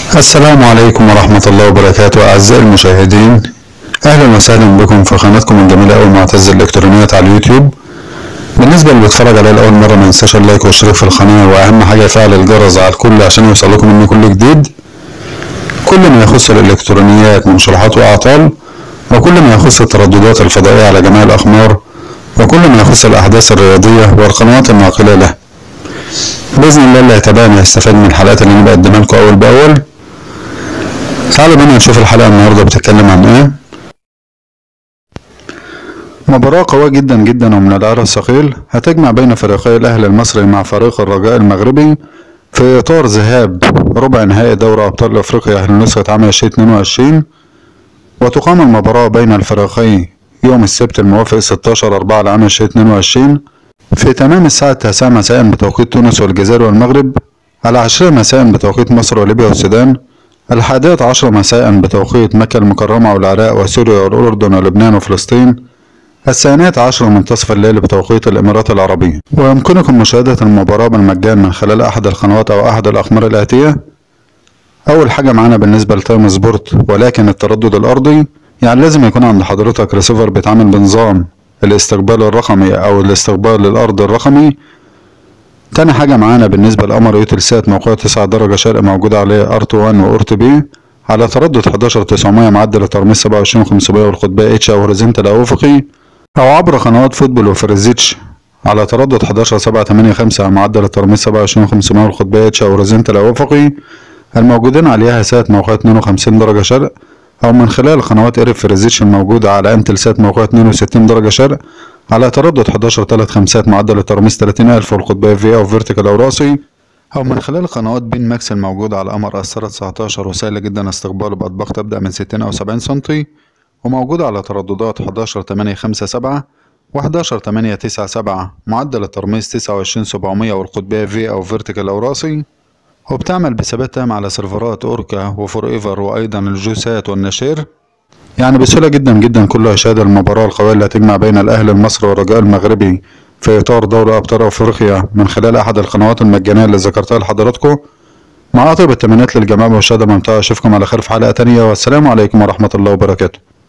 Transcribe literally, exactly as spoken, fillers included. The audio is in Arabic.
السلام عليكم ورحمة الله وبركاته أعزائي المشاهدين، أهلا وسهلا بكم في قناتكم الجميلة أوي معتز الإلكترونيات على اليوتيوب. بالنسبة اللي بيتفرج عليا لأول مرة ما ينساش اللايك والاشتراك في القناة، وأهم حاجة يفعل الجرس على الكل عشان يوصل لكم مني كل جديد، كل ما يخص الإلكترونيات من شروحات وأعطال، وكل ما يخص الترددات الفضائية على جميع الأقمار، وكل ما يخص الأحداث الرياضية والقنوات الناقلة له. بإذن الله اللي هيتابعني هيستفاد من الحلقات اللي أنا بقدمها لكم أول بأول. تعالوا بينا نشوف الحلقة النهاردة بتتكلم عن ايه. مباراة قوية جدا جدا ومن العيار الثقيل هتجمع بين فريقي الأهلي المصري مع فريق الرجاء المغربي في إطار ذهاب ربع نهائي دوري أبطال أفريقيا لنسخة عام ألفين واثنين وعشرين، وتقام المباراة بين الفريقين يوم السبت الموافق ستة عشر أربعة لعام ألفين واثنين وعشرين في تمام الساعة التاسعة مساء بتوقيت تونس والجزائر والمغرب، على عشرة مساء بتوقيت مصر وليبيا والسودان، الحادية عشرة مساء بتوقيت مكة المكرمة والعراق وسوريا والأردن ولبنان وفلسطين، الثانية عشر منتصف الليل بتوقيت الإمارات العربية. ويمكنكم مشاهدة المباراة بالمجان من خلال أحد القنوات أو أحد الأقمار الآتية. أول حاجة معانا بالنسبة لتايم سبورت، ولكن التردد الأرضي، يعني لازم يكون عند حضرتك ريسيفر بيتعامل بنظام الاستقبال الرقمي أو الاستقبال الأرضي الرقمي. تاني حاجة معانا بالنسبة لقمر يوتلسات موقع تسعة درجة شرق موجود عليه ار واحد وأورت بي على تردد حداشر تسعمية معدل الترميز سبعة وعشرين خمسمية والقطبية اتش او هوريزونتال او افقي، او عبر قنوات فوتبول وفريزيتش على تردد حداشر سبعة تمانية خمسة معدل الترميز سبعة وعشرين خمسمية والقطبية اتش او هوريزونتال او افقي، الموجودين عليها سات موقع اتنين وخمسين درجة شرق، او من خلال قنوات ايرف فريزيتش الموجودة على انتلسات موقع اتنين وستين درجة شرق على تردد حداشر تلاتة خمسة معدل الترميز تلاتين ألف والقطبية في او فيرتيكال او راسي، او من خلال قنوات بين ماكس الموجودة على قمر قسطرة تسعتاشر وسهل جدا استقباله بأطباق تبدأ من ستين او سبعين سنتي، وموجودة على ترددات حداشر تمانية خمسة سبعة وحداشر تمانية تسعة سبعة معدل الترميز تسعة وعشرين سبعمية والقطبية في او فيرتيكال او راسي، وبتعمل بثبات تام على سيرفرات اوركا وفور ايفر وايضا الجوسات والنشير. يعني بسهولة جدا جدا كله هيشاهد المباراة القوية اللي هتجمع بين الأهلي المصري والرجاء المغربي في إطار دوري أبطال أفريقيا من خلال أحد القنوات المجانية اللي ذكرتها لحضراتكم. مع أطيب التمنيات للجميع والمشاهدة ممتعة. أشوفكم على خير في حلقة تانية، والسلام عليكم ورحمة الله وبركاته.